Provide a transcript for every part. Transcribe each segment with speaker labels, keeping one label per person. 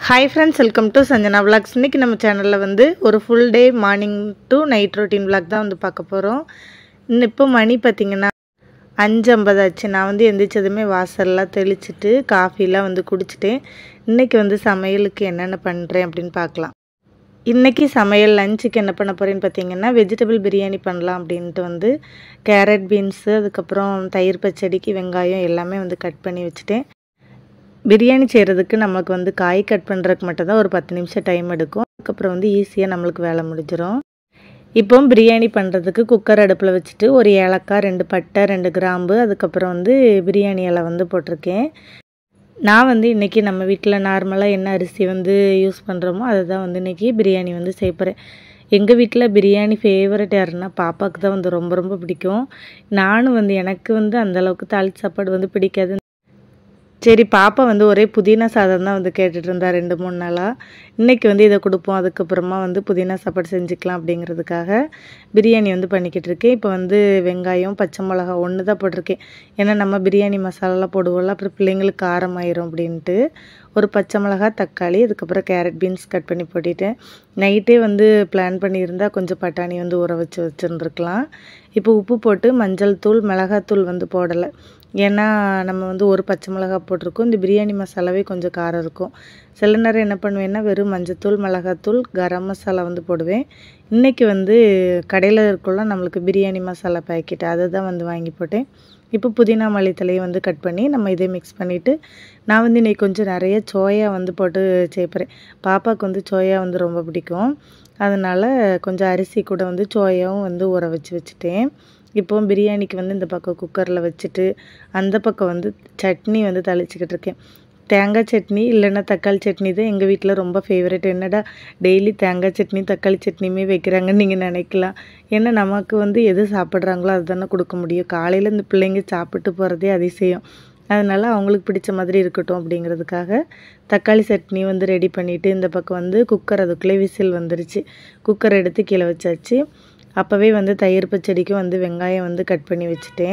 Speaker 1: Hi friends, welcome to Sanjana Vlogs. இன்னைக்கு நம்ம சேனல்ல வந்து ஒரு full day morning to night routine vlog தான் வந்து பார்க்க போறோம். இப்போ மணி பாத்தீங்கன்னா 5:50 ஆச்சு. நான் வந்து எந்திரிச்சதுமே வாசல்லாம் தெளிச்சிட்டு காஃபிலாம் வந்து குடிச்சிட்டேன். இன்னைக்கு வந்து சமையலுக்கு என்னென்ன பண்றேன் அப்படினு பார்க்கலாம். இன்னைக்கு சமையல் லஞ்சுக்கு என்ன பண்ண போறேன்னு பாத்தீங்கன்னா வெஜிடபிள் பிரியாணி பண்ணலாம் அப்படினு வந்து கேரட் பீன்ஸ் அதுக்கு அப்புறம் தயிர் பச்சடிக்கு வெங்காயம் எல்லாமே வந்து கட் பண்ணி வச்சிட்டேன். பிரியாணி செய்கிறதுக்கு நமக்கு வந்து காய் கட் பண்ணுறதுக்கு மட்டும் தான் ஒரு 10 நிமிஷம் டைம் எடுக்கும். அதுக்கப்புறம் வந்து ஈஸியாக நம்மளுக்கு வேலை முடிஞ்சிடும். இப்போ பிரியாணி பண்ணுறதுக்கு குக்கர் அடுப்பில் வச்சுட்டு ஒரு ஏலக்காய் 2 பட்டை 2 கிராம்பு அதுக்கப்புறம் வந்து பிரியாணி இலை வந்து போட்டிருக்கேன். நான் வந்து இன்றைக்கி நம்ம வீட்டில் நார்மலாக என்ன அரிசி வந்து யூஸ் பண்ணுறோமோ அதை தான் வந்து இன்றைக்கி பிரியாணி வந்து செய்ய போகிறேன். எங்கள் வீட்டில் பிரியாணி ஃபேவரட் யாருன்னா பாப்பாவுக்கு தான் வந்து ரொம்ப ரொம்ப பிடிக்கும். நானும் வந்து எனக்கு வந்து அந்தளவுக்கு தாளிச்ச சாப்பாடு வந்து பிடிக்காது. சரி பாப்பா வந்து ஒரே புதினா சாதம் தான் வந்து கேட்டுட்டு இருந்தா 2-3 நாளா. இன்னைக்கு வந்து இதை கொடுப்போம் அதுக்கப்புறமா வந்து புதினா சாப்பாடு செஞ்சுக்கலாம் அப்படிங்கிறதுக்காக பிரியாணி வந்து பண்ணிக்கிட்டு இருக்கேன். இப்போ வந்து வெங்காயம் பச்சை மிளகா ஒன்று தான் போட்டிருக்கேன். ஏன்னா நம்ம பிரியாணி மசாலாலாம் போடுவோம்ல அப்புறம் பிள்ளைங்களுக்கு காரம் ஆயிரும் அப்படின்ட்டு ஒரு பச்சை மிளகா தக்காளி அதுக்கப்புறம் கேரட் பீன்ஸ் கட் பண்ணி போட்டுட்டேன். நைட்டே வந்து பிளான் பண்ணியிருந்தால் கொஞ்சம் பட்டாணி வந்து ஊற வச்சுருந்துருக்கலாம். இப்போ உப்பு போட்டு மஞ்சள் தூள் மிளகாத்தூள் வந்து போடலை. ஏன்னா நம்ம வந்து ஒரு பச்சை மிளகா போட்டிருக்கோம். இந்த பிரியாணி மசாலாவே கொஞ்சம் காரம் இருக்கும். சில நேரம் என்ன பண்ணுவேன்னா வெறும் மஞ்சத்தூள் மிளகாத்தூள் கரம் மசாலா வந்து போடுவேன். இன்றைக்கி வந்து கடையில் இருக்குள்ள நம்மளுக்கு பிரியாணி மசாலா பேக்கெட் அதை தான் வந்து வாங்கி போட்டேன். இப்போ புதினா மல்லித்தலையை வந்து கட் பண்ணி நம்ம இதே மிக்ஸ் பண்ணிவிட்டு நான் வந்து இன்றைக்கி கொஞ்சம் நிறைய சோயா வந்து போட்டு சேர்ப்பேன். பாப்பாவுக்கு வந்து சோயா வந்து ரொம்ப பிடிக்கும். அதனால் கொஞ்சம் அரிசி கூட வந்து சோயாவும் வந்து ஊற வச்சுட்டேன். இப்போ பிரியாணிக்கு வந்து இந்த பக்கம் குக்கரில் வச்சுட்டு அந்த பக்கம் வந்து சட்னி வந்து தாளிச்சிக்கிட்டு இருக்கேன். தேங்காய் சட்னி இல்லைன்னா தக்காளி சட்னி தான் எங்கள் வீட்டில் ரொம்ப ஃபேவரட். என்னடா டெய்லி தேங்காய் சட்னி தக்காளி சட்னியுமே வைக்கிறாங்கன்னு நீங்கள் நினைக்கலாம். ஏன்னா நமக்கு வந்து எது சாப்பிட்றாங்களோ அதுதானே கொடுக்க முடியும். காலையில் இந்த பிள்ளைங்க சாப்பிட்டு போகிறதே அதிசயம். அதனால் அவங்களுக்கு பிடிச்ச மாதிரி இருக்கட்டும் அப்படிங்கிறதுக்காக தக்காளி சட்னி வந்து ரெடி பண்ணிவிட்டு இந்த பக்கம் வந்து குக்கர் அதுக்குள்ளே விசில் வந்துருச்சு. குக்கர் எடுத்து கீழே வச்சாச்சு. அப்போவே வந்து தயிர் பச்சடிக்கும் வந்து வெங்காயம் வந்து கட் பண்ணி வச்சுட்டேன்.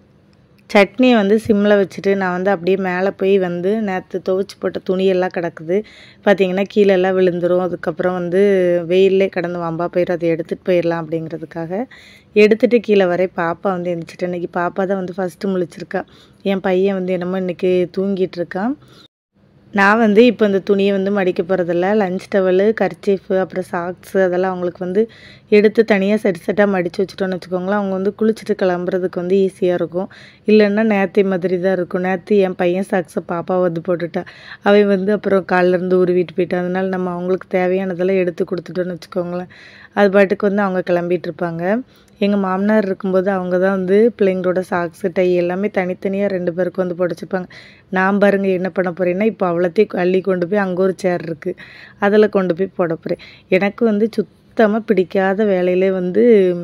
Speaker 1: சட்னியை வந்து சிம்மில் வச்சுட்டு நான் வந்து அப்படியே மேலே போய் வந்து நேற்று துவைச்சி போட்ட துணியெல்லாம் கிடக்குது. பார்த்திங்கன்னா கீழெல்லாம் விழுந்துடும். அதுக்கப்புறம் வந்து வெயிலே கடந்து வம்பா போயிடும். அதை எடுத்துகிட்டு போயிடலாம் அப்படிங்கிறதுக்காக எடுத்துகிட்டு கீழே வரை பாப்பா வந்து எழுந்திரிச்சிட்டேன். இன்றைக்கி பாப்பா தான் வந்து ஃபஸ்ட்டு முழிச்சிருக்கா. என் பையன் வந்து என்னமோ இன்றைக்கி தூங்கிட்டு இருக்கான். நான் வந்து இப்போ இந்த துணியை வந்து மடிக்க போகிறதில்ல. லஞ்ச் டவலு கர்ச்சீஃபு அப்புறம் சாக்ஸு அதெல்லாம் அவங்களுக்கு வந்து எடுத்து தனியாக செட்டாக மடித்து வச்சுட்டோன்னு வச்சுக்கோங்களேன். அவங்க வந்து குளிச்சுட்டு கிளம்புறதுக்கு வந்து ஈஸியாக இருக்கும். இல்லைன்னா நேற்று மாதிரி தான் இருக்கும். நேற்று என் பையன் சாக்ஸை பாப்பா வந்து போட்டுட்டா. அவன் வந்து அப்புறம் காலிலேருந்து உருவிட்டு போயிட்டான். அதனால் நம்ம அவங்களுக்கு தேவையானதெல்லாம் எடுத்து கொடுத்துட்டோன்னு வச்சுக்கோங்களேன். அது பாட்டுக்கு வந்து அவங்க கிளம்பிட்டு இருப்பாங்க. எங்கள் மாமனார் இருக்கும்போது அவங்க தான் வந்து பிள்ளைங்களோட சாக்ஸு டை எல்லாமே தனித்தனியாக 2 பேருக்கு வந்து போட்டுச்சுப்பாங்க. நான் பாருங்கள் என்ன பண்ண போகிறேன்னா இப்போ அவ்வளோத்தையும் அள்ளி கொண்டு போய் அங்கே ஒரு சேர் இருக்குது அதில் கொண்டு போய் போட போகிறேன். எனக்கு வந்து சுத்தமாக பிடிக்காத வேலையிலே வந்து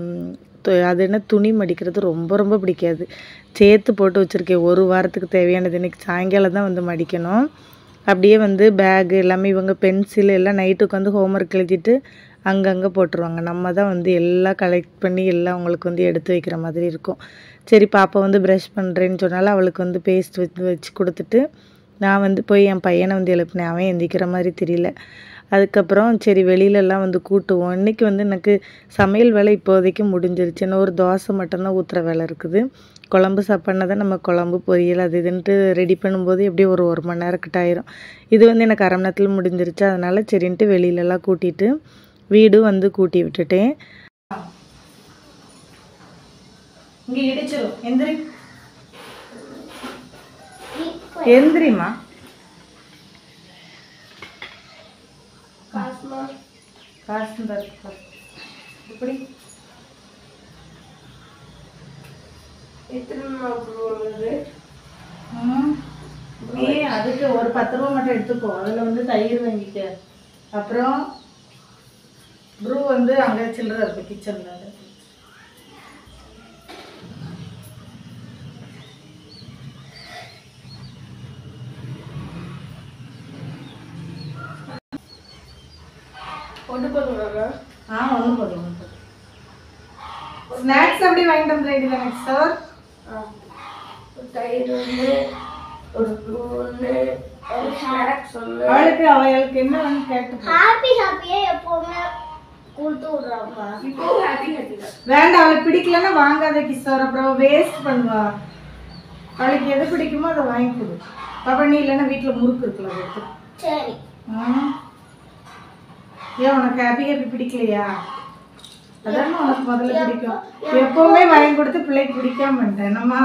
Speaker 1: அது என்ன துணி மடிக்கிறது ரொம்ப ரொம்ப பிடிக்காது. சேர்த்து போட்டு வச்சுருக்கேன். ஒரு வாரத்துக்கு தேவையானது இன்றைக்கி சாயங்காலம் தான் வந்து மடிக்கணும். அப்படியே வந்து பேகு எல்லாமே இவங்க பென்சில் எல்லாம் நைட்டுக்கு வந்து ஹோம்ஒர்க் எழுதிட்டு அங்கங்கே போட்டுருவாங்க. நம்ம தான் வந்து எல்லாம் கலெக்ட் பண்ணி எல்லாம் அவங்களுக்கு வந்து எடுத்து வைக்கிற மாதிரி இருக்கும். சரி பாப்பா வந்து ப்ரஷ் பண்ணுறேன்னு சொன்னாலும் அவளுக்கு வந்து பேஸ்ட் வச்சு கொடுத்துட்டு நான் வந்து போய் என் பையனை வந்து எழுப்பினேன். அவன் எந்திக்கிற மாதிரி தெரியல. அதுக்கப்புறம் சரி வெளியிலலாம் வந்து கூட்டுவோம். இன்றைக்கி வந்து எனக்கு சமையல் வேலை இப்போதைக்கு முடிஞ்சிருச்சு. இன்னும் ஒரு தோசை மட்டும்தான் ஊற்றுற வேலை இருக்குது. குழம்பு சாப்பாடுனா தான் நம்ம குழம்பு பொரியல் அது இதுன்ட்டு ரெடி பண்ணும்போது எப்படியும் ஒரு 1 மணி நேரம் கிட்ட ஆயிரும். இது வந்து எனக்கு 1/2 மணி நேரத்தில் முடிஞ்சிருச்சு. அதனால் சரின்ட்டு வெளியிலலாம் கூட்டிட்டு வீடு வந்து கூட்டி விட்டுட்டேன். இங்கே இடிச்சிடும். எந்திரிமா காசு இப்படி அதுக்கு ஒரு 10 ரூபா மட்டும் எடுத்துக்கோ. அதில் வந்து தயிர் வாங்கிக்க. அப்புறம் ப்ரூ வந்து அங்கே சில்லற இருக்கு கிச்சனில். ஒன்று போதும். ஒன்று போதும். ஸ்நாக்ஸ் அப்படியே வாங்கிட்டு வந்து ரெடி தானே சார்? தயிர் ஒன்று ஒரு ப்ரூ ஒன்று அவளுக்கு என்ன வந்து கேட்டு
Speaker 2: ஹாப்பியே எப்பவுமே கொடுத்து விடுறாப்பா.
Speaker 1: இப்போ ஹாப்பி வேண்டாம், அவளுக்கு பிடிக்கலன்னா வாங்காத கிஷோர், அப்புறம் வேஸ்ட் பண்ணுவா. அவளுக்கு எது பிடிக்குமோ அதை வாங்கி கொடு பாப்பா. நீ இல்லைன்னா வீட்டில் முறுக்கு இருக்குல்ல.
Speaker 2: சரி.
Speaker 1: ஏன் உனக்கு ஹாப்பி பிடிக்கலையா? அதான் உனக்கு முதல்ல பிடிக்கும். எப்பவுமே வாங்கி கொடுத்து பிள்ளைக்கு பிடிக்காம என்னம்மா.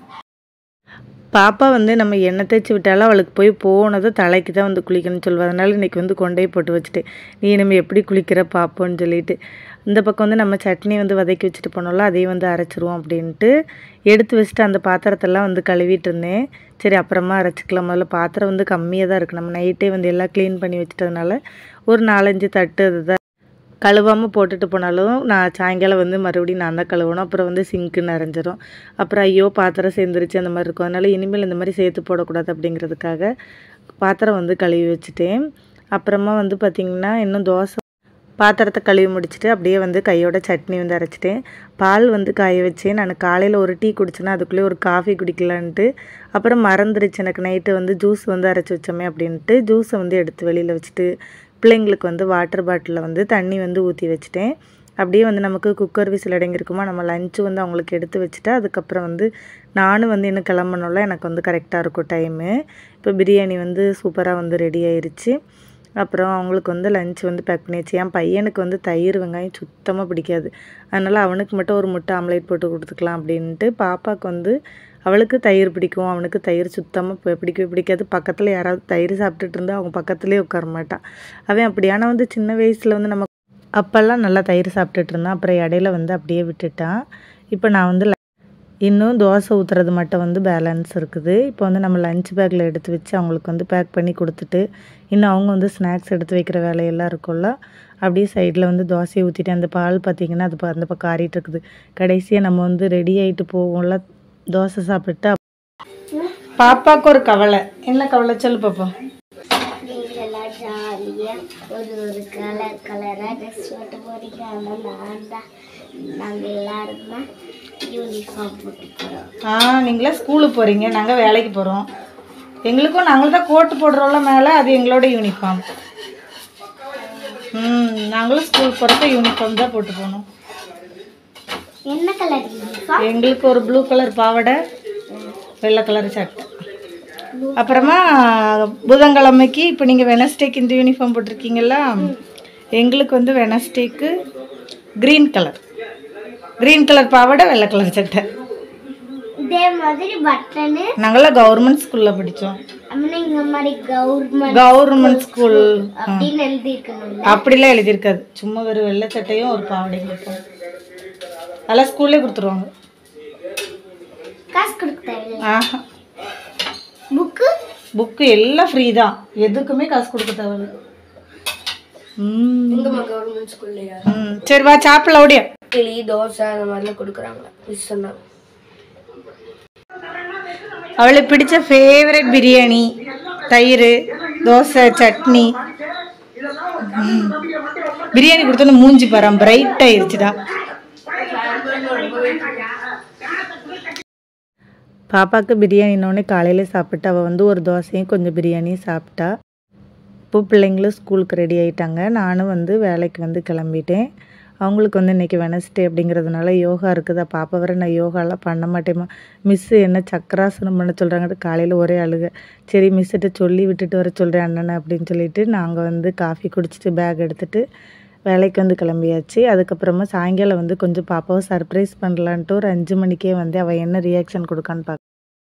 Speaker 1: பாப்பா வந்து நம்ம எண்ணெய் தேய்ச்சி விட்டாலும் அவளுக்கு போய் போனதும் தலைக்கு தான் வந்து குளிக்கணும்னு சொல்லுவா. அதனால இன்றைக்கி வந்து கொண்டே போட்டு வச்சுட்டு நீ நம்ம எப்படி குளிக்கிற பார்ப்போன்னு சொல்லிட்டு, இந்த பக்கம் வந்து நம்ம சட்னி வந்து வதக்கி வச்சுட்டு போனோம்ல, அதையும் வந்து அரைச்சிருவோம் அப்படின்ட்டு எடுத்து வச்சுட்டு அந்த பாத்திரத்தெல்லாம் வந்து கழுவிட்டு இருந்தேன். சரி அப்புறமா அரைச்சிக்கலாம், முதல்ல பாத்திரம் வந்து கம்மியாக தான் இருக்குது. நம்ம நைட்டே வந்து எல்லாம் க்ளீன் பண்ணி வச்சுட்டதுனால ஒரு 4-5 தட்டு அதுதான் கழுவாமல் போட்டுட்டு போனாலும் நான் சாயங்காலம் வந்து மறுபடியும் நான் தான் கழுவணும். அப்புறம் வந்து சிங்க்கு நிறைஞ்சிரும். அப்புறம் ஐயோ பாத்திரம் சேர்ந்துருச்சு அந்த மாதிரி இருக்கும். அதனால் இனிமேல் இந்த மாதிரி சேர்த்து போடக்கூடாது அப்படிங்கிறதுக்காக பாத்திரம் வந்து கழுவி வச்சுட்டேன். அப்புறமா வந்து பார்த்திங்கன்னா இன்னும் தோசை பாத்திரத்தை கழுவி முடிச்சுட்டு அப்படியே வந்து கையோட சட்னி வந்து அரைச்சிட்டேன். பால் வந்து காய வச்சேன். நான் காலையில் ஒரு டீ குடிச்சேன்னா அதுக்குள்ளேயே ஒரு காஃபி குடிக்கலான்ட்டு அப்புறம் மறந்துருச்சு. எனக்கு நைட்டு வந்து ஜூஸ் வந்து அரைச்சி வச்சோமே அப்படின்ட்டு ஜூஸை வந்து எடுத்து வெளியில் வச்சுட்டு பிள்ளைங்களுக்கு வந்து வாட்டர் பாட்டிலில் வந்து தண்ணி வந்து ஊற்றி வச்சுட்டேன். அப்படியே வந்து நமக்கு குக்கர் விசில் அடங்கியிருக்குமா, நம்ம லஞ்சு வந்து அவங்களுக்கு எடுத்து வச்சுட்டு அதுக்கப்புறம் வந்து நானும் வந்து இன்னும் கிளம்பணும்ல, எனக்கு வந்து கரெக்டாக இருக்கும் டைமு. இப்போ பிரியாணி வந்து சூப்பராக வந்து ரெடி ஆயிடுச்சு. அப்புறம் அவங்களுக்கு வந்து லஞ்ச் வந்து பேக் பண்ணியாச்சு. என் பையனுக்கு வந்து தயிர் வெங்காயம் சுத்தமாக பிடிக்காது. அதனால் அவனுக்கு மட்டும் ஒரு முட்டை ஆம்லேட் போட்டு கொடுத்துக்கலாம் அப்படின்ட்டு. பாப்பாவுக்கு வந்து அவளுக்கு தயிர் பிடிக்கும், அவனுக்கு தயிர் சுத்தமாக பிடிக்கவே பிடிக்காது. பக்கத்தில் யாராவது தயிர் சாப்பிட்டுட்டு இருந்தால் அவங்க பக்கத்துலேயே உட்கார மாட்டான் அவன் அப்படி. ஆனால் வந்து சின்ன வயசில் வந்து நம்ம அப்போல்லாம் நல்லா தயிர் சாப்பிட்டுட்டு இருந்தான். அப்புறம் இடையில வந்து அப்படியே விட்டுட்டான். இப்போ நான் வந்து இன்னும் தோசை ஊற்றுறது மட்டும் வந்து பேலன்ஸ் இருக்குது. இப்போ வந்து நம்ம லஞ்ச் பேக்கில் எடுத்து வச்சு அவங்களுக்கு வந்து பேக் பண்ணி கொடுத்துட்டு இன்னும் அவங்க வந்து ஸ்நாக்ஸ் எடுத்து வைக்கிற வேலையெல்லாம் இருக்கும்ல, அப்படியே சைடில் வந்து தோசையை ஊற்றிட்டு அந்த பால் பார்த்திங்கன்னா அது அந்த பக்கம் ஆறிட்டு இருக்குது. கடைசியாக நம்ம வந்து ரெடி ஆகிட்டு போவோம்ல தோசை சாப்பிட்டு. பாப்பாவுக்கு ஒரு கவலை. என்ன கவலை சொல்லு பாப்பா.
Speaker 2: நீங்களாம் ஜாலியாக ஒரு கலராக ட்ரெஸ் போட்டு போறீங்க. ஆனால் நாங்கள் எல்லாருமே யூனிஃபார்ம் போட்டு போகிறோம்.
Speaker 1: நீங்களே ஸ்கூலுக்கு போகிறீங்க, நாங்கள் வேலைக்கு போகிறோம். எங்களுக்கும் நாங்கள் தான் கோட்டு போடுறோம்ல மேலே, அது எங்களோட யூனிஃபார்ம். நாங்களும் ஸ்கூல் போகிறப்ப யூனிஃபார்ம் தான் போட்டு போகணும்.
Speaker 2: என்ன கலர் யூனிஃபார்ம்?
Speaker 1: எங்களுக்கு ஒரு ப்ளூ கலர் பாவாடை, வெள்ளை கலர் சட்டை. அப்புறமா புதன்கிழமைக்கு இப்போ நீங்கள் வெனஸ்டேக்கு இந்த யூனிஃபார்ம் போட்டிருக்கீங்களா, எங்களுக்கு வந்து வெனஸ்டேக்கு க்ரீன் கலர் பாவாடை, வெள்ளை கலர் சட்டை.
Speaker 2: இதே மாதிரி பட்டனு.
Speaker 1: நாங்களாம் கவர்மெண்ட் ஸ்கூலில் படித்தோம். கவர்மெண்ட் ஸ்கூல்
Speaker 2: அப்படின்னு எழுதியிருக்கணும்.
Speaker 1: அப்படிலாம் எழுதியிருக்காது. சும்மா ஒரு வெள்ளை சட்டையும் ஒரு பாவாடையும் இருக்கும். அதெல்லாம் ஸ்கூல்லே கொடுத்துருவாங்க.
Speaker 2: காசு கொடுக்க தேவையில்லை.
Speaker 1: ஆஹா,
Speaker 2: புக்கு
Speaker 1: எல்லாம் ஃப்ரீ தான், எதுக்குமே காசு கொடுக்க தேவையில்லை.
Speaker 2: கவர்மெண்ட் ஸ்கூல்லையா?
Speaker 1: சரி வா சாப்பிடலாம். ஓடியா
Speaker 2: இட்லி தோசை அந்த மாதிரிலாம் கொடுக்குறாங்க. மிஸ் சொன்னாங்க.
Speaker 1: அவளுக்கு பிடிச்ச ஃபேவரட் பிரியாணி, தயிர், தோசை, சட்னி. பிரியாணி கொடுத்தோன்னு மூஞ்சி பாரு பிரைட் ஆயிடுச்சுடா. பாப்பாவுக்கு பிரியாணினோடனே காலையில் சாப்பிட்டு அவள் வந்து ஒரு தோசையும் கொஞ்சம் பிரியாணியும் சாப்பிட்டா. இப்போ பிள்ளைங்களும் ஸ்கூலுக்கு ரெடி ஆகிட்டாங்க. நானும் வந்து வேலைக்கு வந்து கிளம்பிட்டேன். அவங்களுக்கு வந்து இன்றைக்கி வெனஸ்டே அப்படிங்கிறதுனால யோகா இருக்குதா. பாப்பா வர நான் யோகாலாம் பண்ண மாட்டேம்மா, மிஸ்ஸு என்ன சக்கராசனம் பண்ண சொல்கிறாங்கட்டு காலையில் ஒரே அழுக. சரி மிஸ்ஸிட்ட சொல்லி விட்டுட்டு வர சொல்கிறேன் அண்ணனை அப்படின்னு சொல்லிட்டு நாங்கள் வந்து காஃபி குடிச்சிட்டு பேக் எடுத்துகிட்டு வேலைக்கு வந்து கிளம்பியாச்சு. அதுக்கப்புறமா சாயங்காலம் வந்து கொஞ்சம் பாப்பாவை சர்ப்ரைஸ் பண்ணலான்ட்டு ஒரு 5 மணிக்கே வந்து அவள் என்ன ரியாக்ஷன் கொடுக்கான்னு பார்க்க.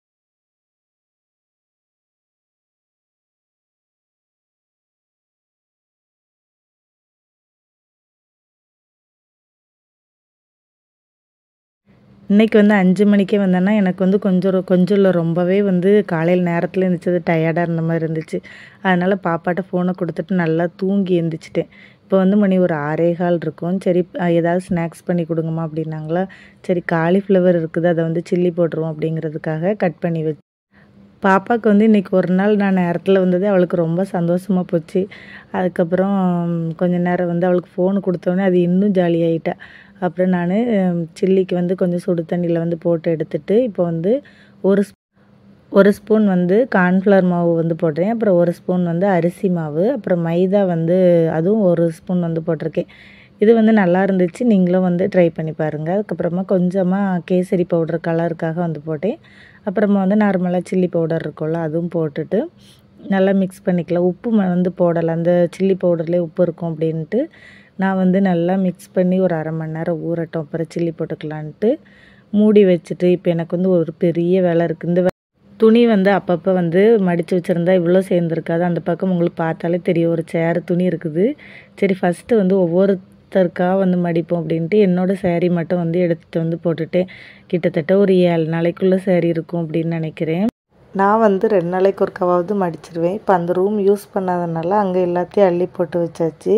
Speaker 1: இன்றைக்கி வந்து 5 மணிக்கே வந்தேன்னா எனக்கு வந்து கொஞ்சம் இல்லை ரொம்பவே வந்து காலையில் நேரத்தில் இருந்துச்சு, டயர்டாக இருந்த மாதிரி இருந்துச்சு. அதனால் பாப்பாட்ட ஃபோனை கொடுத்துட்டு நல்லா தூங்கி எழுந்திரிச்சிட்டேன். இப்போ வந்து மணி ஒரு 6:15 இருக்கும். சரி ஏதாவது ஸ்நாக்ஸ் பண்ணி கொடுங்கம்மா அப்படின்னாங்களா. சரி காலிஃப்ளவர் இருக்குது, அதை வந்து சில்லி போட்டுருவோம் அப்படிங்கிறதுக்காக கட் பண்ணி வச்சு பாப்பாவுக்கு வந்து இன்றைக்கி ஒரு நாள் நான் நேரத்தில் வந்தது அவளுக்கு ரொம்ப சந்தோஷமாக போச்சு. அதுக்கப்புறம் கொஞ்ச நேரம் வந்து அவளுக்கு ஃபோனு கொடுத்தோன்னே அது இன்னும் ஜாலியாகிட்டா. அப்புறம் நான் சில்லிக்கு வந்து கொஞ்சம் சுடு தண்ணியில் வந்து போட்டு எடுத்துகிட்டு இப்போ வந்து 1 ஸ்பூன் வந்து கார்ன்ஃப்ளவர் மாவு வந்து போடுறேன். அப்புறம் 1 ஸ்பூன் வந்து அரிசி மாவு, அப்புறம் மைதா வந்து அதுவும் 1 ஸ்பூன் வந்து போட்டிருக்கேன். இது வந்து நல்லா இருந்துச்சு. நீங்களும் வந்து ட்ரை பண்ணி பாருங்கள். அதுக்கப்புறமா கொஞ்சமாக கேசரி பவுடர் கலருக்காக வந்து போட்டேன். அப்புறமா வந்து நார்மலாக சில்லி பவுடர் இருக்கும்ல, அதுவும் போட்டுட்டு நல்லா மிக்ஸ் பண்ணிக்கலாம். உப்பு வந்து போடலை, அந்த சில்லி பவுடர்லேயே உப்பு இருக்கும் அப்படின்ட்டு நான் வந்து நல்லா மிக்ஸ் பண்ணி ஒரு 1/2 மணி நேரம் ஊறட்டும், அப்புறம் சில்லி போட்டுக்கலான்ட்டு மூடி வச்சுட்டு, இப்போ எனக்கு வந்து ஒரு பெரிய வேலை இருக்குது. இந்த துணி வந்து அப்பப்போ வந்து மடித்து வச்சுருந்தா இவ்வளோ சேர்ந்துருக்காது. அந்த பக்கம் உங்களுக்கு பார்த்தாலே தெரியும், ஒரு சேர் துணி இருக்குது. சரி ஃபஸ்ட்டு வந்து ஒவ்வொருத்தருக்கா வந்து மடிப்போம் அப்படின்ட்டு என்னோடய சேரீ மட்டும் வந்து எடுத்துகிட்டு வந்து போட்டுட்டேன். கிட்டத்தட்ட ஒரு 7 நாளைக்குள்ளே சேரீ இருக்கும் அப்படின்னு நினைக்கிறேன். நான் வந்து 2 நாளைக்கு ஒருக்காவது மடிச்சிடுவேன். இப்போ அந்த ரூம் யூஸ் பண்ணாதனால அங்கே எல்லாத்தையும் அள்ளி போட்டு வச்சாச்சு.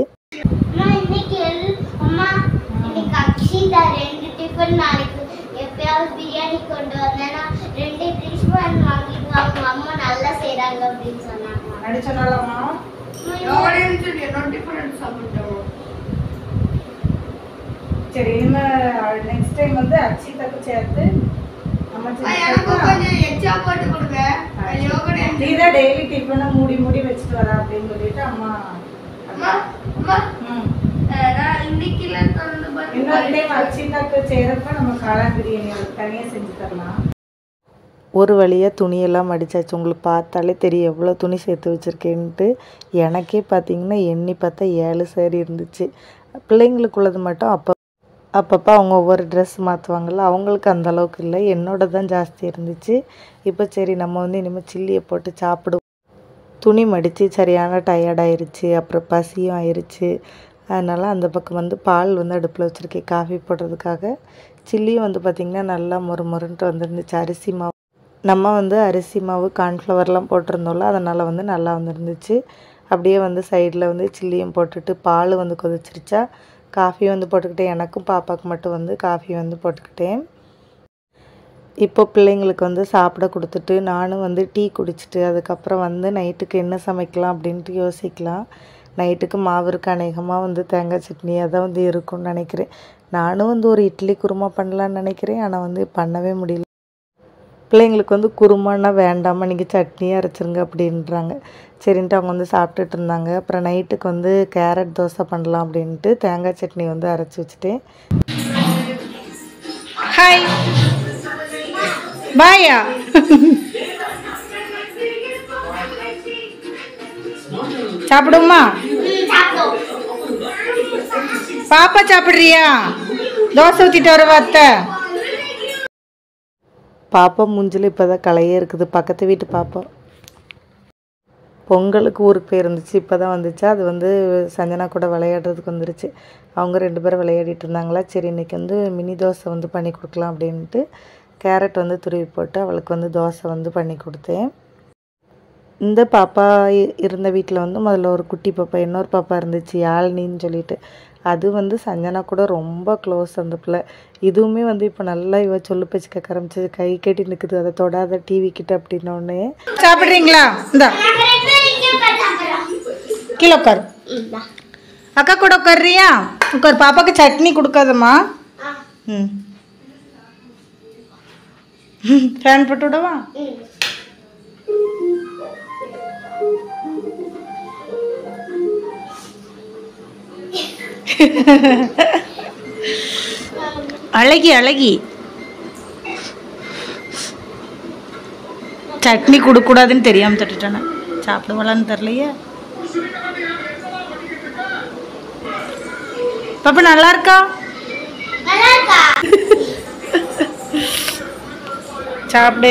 Speaker 2: எப்பயாவது பிரியாணி கொண்டு வந்தேன்னா 2 டிஷ்மேன் வாங்கிடுவாங்க. அம்மா நல்லா செய்றாங்க அப்படின்னு சொன்னாங்க.
Speaker 1: நடிச்சனாலமா சரி, இனிமேல் நெக்ஸ்ட் டைம் வந்து அச்சிதாக்கு சேர்த்து
Speaker 2: கொஞ்சம் எக்ஸ்ட்ரா போட்டு கொடுங்க.
Speaker 1: நீதான் டெய்லி டிஃபனை மூடி மூடி வச்சுட்டு வரா அப்படின்னு சொல்லிட்டு அம்மா இன்னொரு டைம் அச்சிதாக்கு செய்யறப்ப நம்ம காளான் பிரியாணி தனியாக செஞ்சு தரலாம். ஒரு வழியாக துணியெல்லாம் மடித்தாச்சு. உங்களுக்கு பார்த்தாலே தெரியும் எவ்வளோ துணி சேர்த்து வச்சுருக்கேன்ட்டு. எனக்கே பார்த்தீங்கன்னா எண்ணி பார்த்தா 7 சேரீ இருந்துச்சு. பிள்ளைங்களுக்குள்ளது மட்டும் அப்பப்போ அவங்க ஒவ்வொரு ட்ரெஸ் மாற்றுவாங்கள்ல, அவங்களுக்கு அந்த அளவுக்கு இல்லை, என்னோட தான் ஜாஸ்தி இருந்துச்சு. இப்போ சரி நம்ம வந்து இனிமேல் சில்லியை போட்டு சாப்பிடுவோம். துணி மடித்து சரியான டயர்டாயிருச்சு, அப்புறம் பசியும் ஆயிடுச்சு. அதனால் அந்த பக்கம் வந்து பால் வந்து அடுப்பில் வச்சுருக்கேன் காஃபி போடுறதுக்காக. சில்லியும் வந்து பார்த்திங்கன்னா நல்லா மொறுன்ட்டு வந்துருந்துச்சு. அரிசி மாவு நம்ம வந்து அரிசி மாவு கார்ன்ஃப்ளவர்லாம் போட்டிருந்தோம்ல, அதனால் வந்து நல்லா வந்துருந்துச்சு. அப்படியே வந்து சைடில் வந்து சில்லியும் போட்டுட்டு பால் வந்து கொதிச்சிருச்சா காஃபி வந்து போட்டுக்கிட்டேன். எனக்கும் பாப்பாவுக்கு மட்டும் வந்து காஃபி வந்து போட்டுக்கிட்டேன். இப்போ பிள்ளைங்களுக்கு வந்து சாப்பிட கொடுத்துட்டு நானும் வந்து டீ குடிச்சிட்டு அதுக்கப்புறம் வந்து நைட்டுக்கு என்ன சமைக்கலாம் அப்படின்ட்டு யோசிக்கலாம். நைட்டுக்கு மாவு இருக்க அநேகமாக வந்து தேங்காய் சட்னியாக தான் வந்து இருக்கும்னு நினைக்கிறேன். நானும் வந்து ஒரு இட்லி குருமா பண்ணலான்னு நினைக்கிறேன், ஆனால் வந்து பண்ணவே முடியல. பிள்ளைங்களுக்கு வந்து குருமானா வேண்டாமா, நீங்கள் சட்னியாக அரைச்சிருங்க அப்படின்றாங்க. சரின்ட்டு அவங்க வந்து சாப்பிட்டுட்டு இருந்தாங்க. அப்புறம் நைட்டுக்கு வந்து கேரட் தோசை பண்ணலாம் அப்படின்ட்டு தேங்காய் சட்னி வந்து அரைச்சி வச்சுட்டேன். ஹாய் பாயா சாப்பிடுமா? பாப்பா சாப்பிட்றியா? தோசை ஊற்றிட்டு வர வார்த்தை. பாப்பா மூஞ்சில் இப்போ தான் கலையே இருக்குது. பக்கத்து வீட்டு பாப்பா பொங்கலுக்கு ஊருக்கு போயிருந்துச்சு, இப்போ தான் வந்துச்சு. அது வந்து சஞ்சனா கூட விளையாடுறதுக்கு வந்துருச்சு. அவங்க 2 பேரும் விளையாடிட்டு இருந்தாங்களா. சரி இன்றைக்கி வந்து மினி தோசை வந்து பண்ணி கொடுக்கலாம் அப்படின்ட்டு கேரட் வந்து துருவி போட்டு அவளுக்கு வந்து தோசை வந்து பண்ணி கொடுத்தேன். இந்த பாப்பா இருந்த வீட்டில் வந்து முதல்ல ஒரு குட்டி பாப்பா, இன்னொரு பாப்பா இருந்துச்சு யாழ்னின்னு சொல்லிட்டு. அது வந்து சஞ்சனா கூட ரொம்ப க்ளோஸ் அந்த பிள்ளை. இதுவுமே வந்து இப்போ நல்லா இவ சொல்லு பேச்சு கேட்க ஆரம்பிச்சு, கை கட்டி நிற்குது, அதை தொடாத டிவி கிட்ட அப்படின்னோடனே. சாப்பிட்றீங்களா? இந்த கீழே உட்காரு, அக்கா கூட உட்காருறியா? உட்கார். பாப்பாவுக்கு சட்னி கொடுக்காதம்மா. ம் ஃபேன் போட்டு விடவா? அழகி அழகி சட்னி கொடுக்கூடாதுன்னு தெரியாமல் தட்டுட்டானே. சாப்பிடுவாளான்னு தெரியலையே. பாப்பா நல்லா இருக்கா? சாப்பிடு.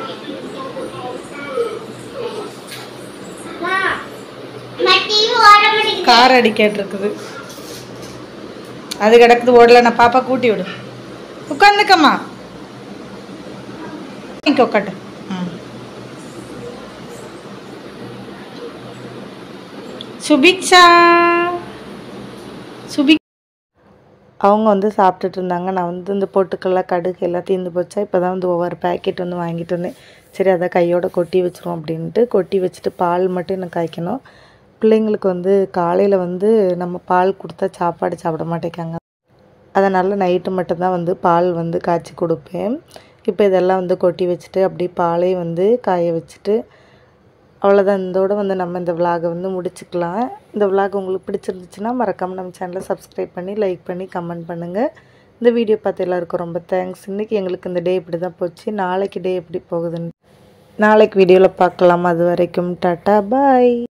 Speaker 1: கார் அடிக்கிட்டு இருக்குது, அது கிடக்குது ஓடல. நான் பாப்பா கூட்டி விடு. உட்காந்துக்கம்மா, இங்கே உட்காட்டு. சுபிக்ஷா அவங்க வந்து சாப்பிட்டுட்டு இருந்தாங்க. நான் வந்து இந்த பொட்டுக்கடலை கடுகு எல்லாம் தீர்ந்து போச்சா, இப்போ தான் வந்து ஒவ்வொரு பேக்கெட் வந்து வாங்கிட்டு வந்தேன். சரி அதை கையோட கொட்டி வச்சிரும் அப்படின்ட்டு கொட்டி வச்சுட்டு பால் மட்டும் எனக்கு காய்க்கணும். பிள்ளைங்களுக்கு வந்து காலையில் வந்து நம்ம பால் கொடுத்தா சாப்பாடு சாப்பிட மாட்டேங்காங்க. அதனால் நைட்டு மட்டும்தான் வந்து பால் வந்து காய்ச்சி கொடுப்பேன். இப்போ இதெல்லாம் வந்து கொட்டி வச்சுட்டு அப்படியே பாலையும் வந்து காய வச்சுட்டு அவ்வளோதான். இதோட வந்து நம்ம இந்த விலாகை வந்து முடிச்சுக்கலாம். இந்த விலாக் உங்களுக்கு பிடிச்சிருந்துச்சுன்னா மறக்காமல் நம்ம சேனலை சப்ஸ்கிரைப் பண்ணி லைக் பண்ணி கமெண்ட் பண்ணுங்கள். இந்த வீடியோ பார்த்து எல்லாருக்கும் ரொம்ப தேங்க்ஸ். இன்றைக்கி எங்களுக்கு இந்த டே இப்படி தான் போச்சு. நாளைக்கு டே எப்படி போகுதுன்னு நாளைக்கு வீடியோவில் பார்க்கலாம். அது வரைக்கும் டாட்டா பாய்.